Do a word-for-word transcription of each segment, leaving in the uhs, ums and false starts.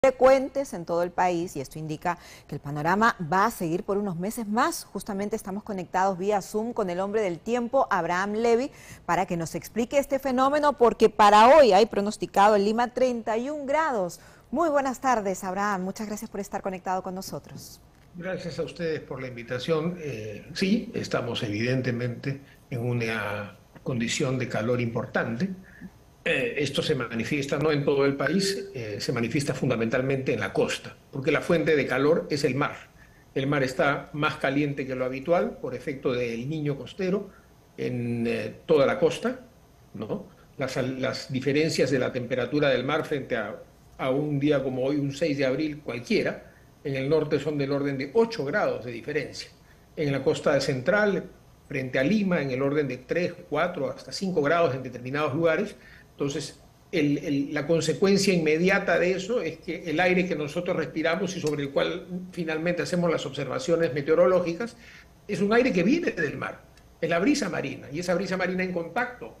frecuentes en todo el país y esto indica que el panorama va a seguir por unos meses más. Justamente estamos conectados vía Zoom con el hombre del tiempo, Abraham Levy, para que nos explique este fenómeno, porque para hoy hay pronosticado en Lima treinta y un grados. Muy buenas tardes, Abraham. Muchas gracias por estar conectado con nosotros. Gracias a ustedes por la invitación. Eh, sí, estamos evidentemente en una condición de calor importante. Eh, esto se manifiesta no en todo el país, eh, se manifiesta fundamentalmente en la costa, porque la fuente de calor es el mar. El mar está más caliente que lo habitual por efecto del Niño costero en eh, toda la costa, ¿no? Las, las diferencias de la temperatura del mar frente a, a un día como hoy, un seis de abril cualquiera, en el norte son del orden de ocho grados de diferencia. En la costa central, frente a Lima, en el orden de tres, cuatro, hasta cinco grados en determinados lugares. Entonces, el, el, la consecuencia inmediata de eso es que el aire que nosotros respiramos y sobre el cual finalmente hacemos las observaciones meteorológicas es un aire que viene del mar, es la brisa marina, y esa brisa marina en contacto,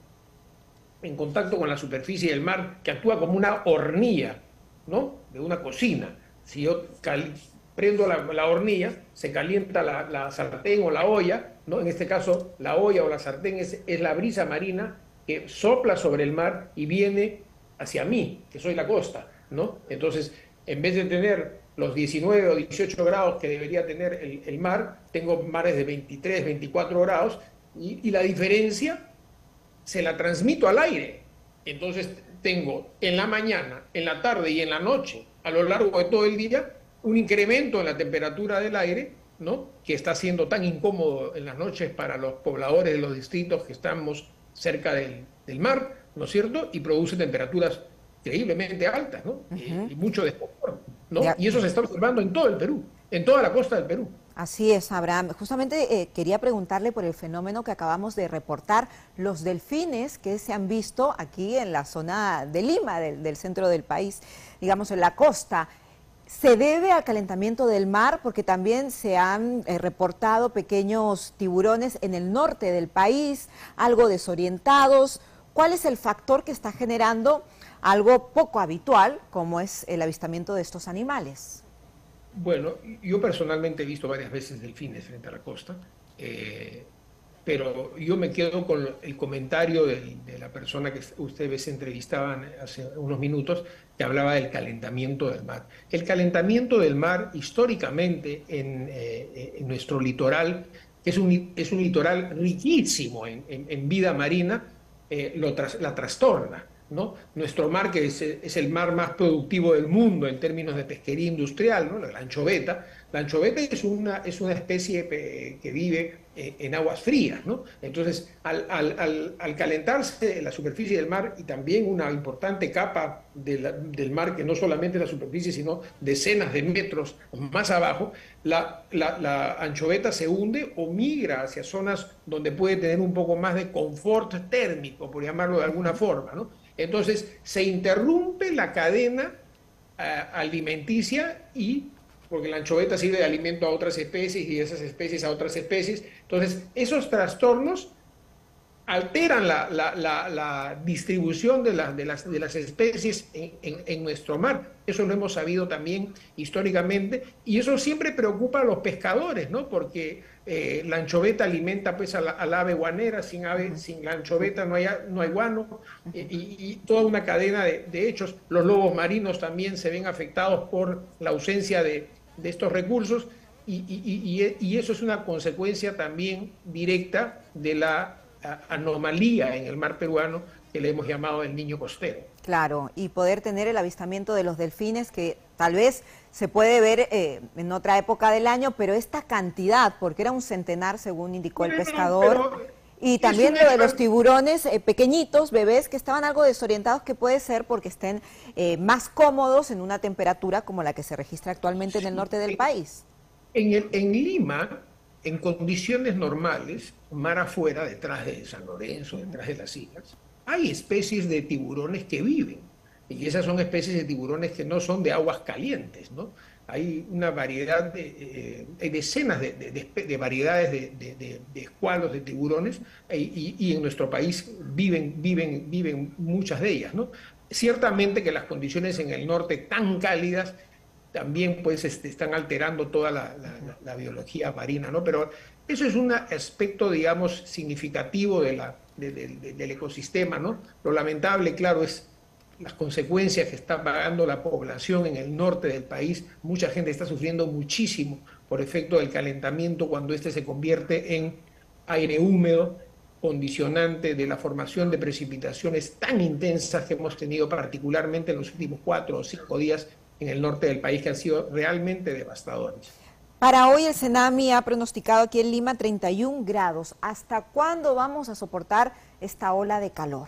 en contacto con la superficie del mar, que actúa como una hornilla, ¿no?, de una cocina. Si yo prendo la, la hornilla, se calienta la, la sartén o la olla, ¿no? En este caso, la olla o la sartén es, es la brisa marina que sopla sobre el mar y viene hacia mí, que soy la costa, ¿no? Entonces, en vez de tener los diecinueve o dieciocho grados que debería tener el, el mar, tengo mares de veintitrés, veinticuatro grados, y, y la diferencia se la transmito al aire. Entonces, tengo en la mañana, en la tarde y en la noche, a lo largo de todo el día, un incremento en la temperatura del aire, ¿no?, que está siendo tan incómodo en las noches para los pobladores de los distritos que estamos cerca del, del mar, ¿no es cierto?, y produce temperaturas increíblemente altas, ¿no? Uh-huh. eh, y mucho desconfort, ¿no? Y eso se está observando en todo el Perú, en toda la costa del Perú. Así es, Abraham. Justamente eh, quería preguntarle por el fenómeno que acabamos de reportar, los delfines que se han visto aquí en la zona de Lima, del, del centro del país, digamos en la costa. ¿Se debe al calentamiento del mar? Porque también se han eh, reportado pequeños tiburones en el norte del país, algo desorientados. ¿Cuál es el factor que está generando algo poco habitual, como es el avistamiento de estos animales? Bueno, yo personalmente he visto varias veces delfines frente a la costa, eh, pero yo me quedo con el comentario de, de la persona que ustedes entrevistaban hace unos minutos, que hablaba del calentamiento del mar. El calentamiento del mar, históricamente, en, eh, en nuestro litoral, que es un, es un litoral riquísimo en, en, en vida marina, eh, lo tras, la trastorna, ¿no? Nuestro mar, que es, es el mar más productivo del mundo en términos de pesquería industrial, ¿no?, la anchoveta. La anchoveta es una, es una especie que vive en aguas frías, ¿no? Entonces, al, al, al, al calentarse la superficie del mar y también una importante capa de la, del mar, que no solamente la superficie, sino decenas de metros más abajo, la, la, la anchoveta se hunde o migra hacia zonas donde puede tener un poco más de confort térmico, por llamarlo de alguna forma, ¿no? Entonces, se interrumpe la cadena uh, alimenticia, y porque la anchoveta sirve de alimento a otras especies y esas especies a otras especies. Entonces, esos trastornos alteran la, la, la, la distribución de, la, de, las, de las especies en, en, en nuestro mar. Eso lo hemos sabido también históricamente, y eso siempre preocupa a los pescadores, ¿no? Porque eh, la anchoveta alimenta pues a la, al ave guanera, sin, ave, sin la anchoveta no hay, no hay guano, eh, y, y toda una cadena de, de hechos. Los lobos marinos también se ven afectados por la ausencia de, de estos recursos, y, y, y, y eso es una consecuencia también directa de la anomalía en el mar peruano que le hemos llamado el Niño costero. Claro, y poder tener el avistamiento de los delfines, que tal vez se puede ver eh, en otra época del año, pero esta cantidad, porque era un centenar según indicó el pescador, pero, y también lo de los tiburones eh, pequeñitos, bebés, que estaban algo desorientados, que puede ser porque estén eh, más cómodos en una temperatura como la que se registra actualmente en el norte del país. En, el, en Lima, en condiciones normales, mar afuera, detrás de San Lorenzo, detrás de las islas, hay especies de tiburones que viven. Y esas son especies de tiburones que no son de aguas calientes, ¿no? Hay una variedad, de, eh, hay decenas de, de, de, de variedades de, de, de, de escualos de tiburones, y, y, y en nuestro país viven, viven, viven muchas de ellas, ¿no? ciertamente que las condiciones en el norte tan cálidas también pues este, están alterando toda la, la, la biología marina, ¿no? Pero eso es un aspecto, digamos, significativo de la, de, de, de, del ecosistema, ¿no? Lo lamentable, claro, es las consecuencias que está pagando la población en el norte del país. Mucha gente está sufriendo muchísimo por efecto del calentamiento cuando este se convierte en aire húmedo, condicionante de la formación de precipitaciones tan intensas que hemos tenido particularmente en los últimos cuatro o cinco días en el norte del país, que han sido realmente devastadores. Para hoy el CENAMI ha pronosticado aquí en Lima treinta y un grados. ¿Hasta cuándo vamos a soportar esta ola de calor?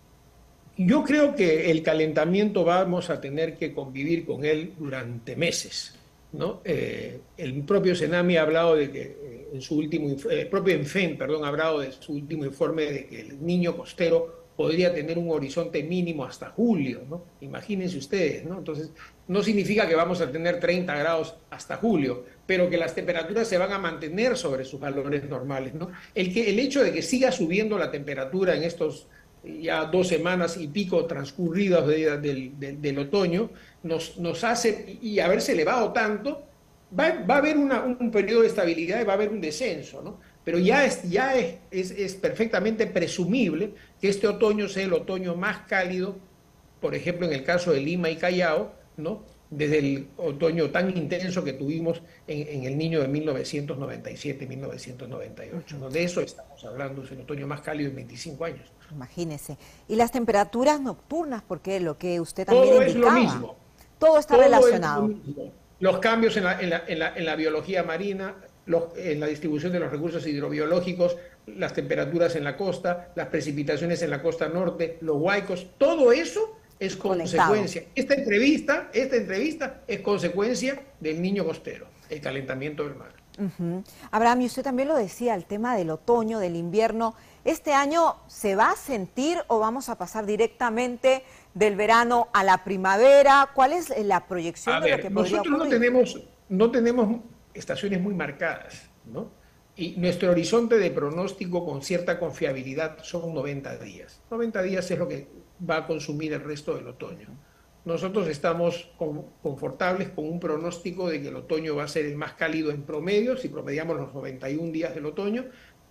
Yo creo que el calentamiento vamos a tener que convivir con él durante meses, ¿no? Eh, el propio CENAMI ha hablado de que eh, en su último, el propio ENFEN, perdón, ha hablado de su último informe de que el niño costero podría tener un horizonte mínimo hasta julio, ¿no? Imagínense ustedes, ¿no? Entonces, no significa que vamos a tener treinta grados hasta julio, pero que las temperaturas se van a mantener sobre sus valores normales, ¿no? El, que, el hecho de que siga subiendo la temperatura en estos ya dos semanas y pico transcurridas de, de, de, del otoño, nos, nos hace, y haberse elevado tanto, va, va a haber una, un periodo de estabilidad y va a haber un descenso, ¿no? Pero ya, es, ya es, es, es perfectamente presumible que este otoño sea el otoño más cálido, por ejemplo, en el caso de Lima y Callao, ¿no? Desde el otoño tan intenso que tuvimos en, en el Niño de mil novecientos noventa y siete, mil novecientos noventa y ocho. ¿No? De eso estamos hablando, es el otoño más cálido en veinticinco años. Imagínese. Y las temperaturas nocturnas, porque lo que usted también Todo indicaba. es lo mismo. Todo está Todo relacionado. Es lo mismo. Los cambios en la, en la, en la, en la biología marina, los, en la distribución de los recursos hidrobiológicos, las temperaturas en la costa, las precipitaciones en la costa norte, los huaicos, todo eso es consecuencia. Esta entrevista, esta entrevista es consecuencia del niño costero, el calentamiento del mar. Uh-huh. Abraham, y usted también lo decía, el tema del otoño, del invierno, ¿este año se va a sentir o vamos a pasar directamente del verano a la primavera? ¿Cuál es la proyección a de ver, lo que podría nosotros ocurrir? no tenemos, no tenemos estaciones muy marcadas, ¿no? Y nuestro horizonte de pronóstico con cierta confiabilidad son noventa días. noventa días es lo que va a consumir el resto del otoño. Nosotros estamos con, confortables con un pronóstico de que el otoño va a ser el más cálido en promedio, si promediamos los noventa y un días del otoño,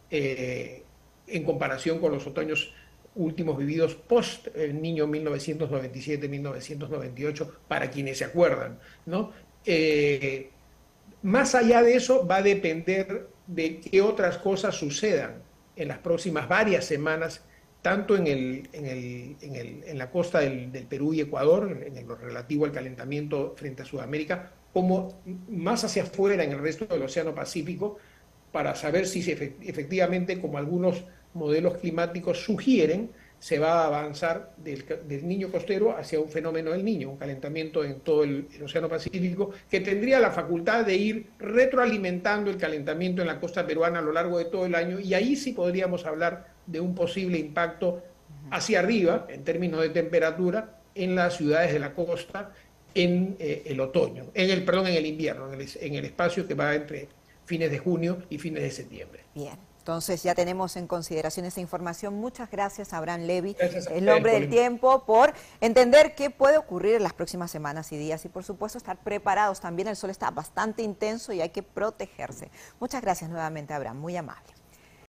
eh, en comparación con los otoños últimos vividos post el Niño mil novecientos noventa y siete, mil novecientos noventa y ocho, para quienes se acuerdan, ¿no? Eh, más allá de eso va a depender de qué otras cosas sucedan en las próximas varias semanas, tanto en, el, en, el, en, el, en la costa del, del Perú y Ecuador, en lo relativo al calentamiento frente a Sudamérica, como más hacia afuera en el resto del Océano Pacífico, para saber si efectivamente, como algunos modelos climáticos sugieren, se va a avanzar del, del niño costero hacia un fenómeno del niño, un calentamiento en todo el, el Océano Pacífico, que tendría la facultad de ir retroalimentando el calentamiento en la costa peruana a lo largo de todo el año, y ahí sí podríamos hablar de un posible impacto hacia arriba, en términos de temperatura, en las ciudades de la costa en eh, el otoño, en el, perdón, en el invierno, en el, en el espacio que va entre fines de junio y fines de septiembre. Bien. Entonces ya tenemos en consideración esa información. Muchas gracias, Abraham Levy, el a hombre del tiempo, por entender qué puede ocurrir en las próximas semanas y días y por supuesto estar preparados. También el sol está bastante intenso y hay que protegerse. Muchas gracias nuevamente, Abraham, muy amable.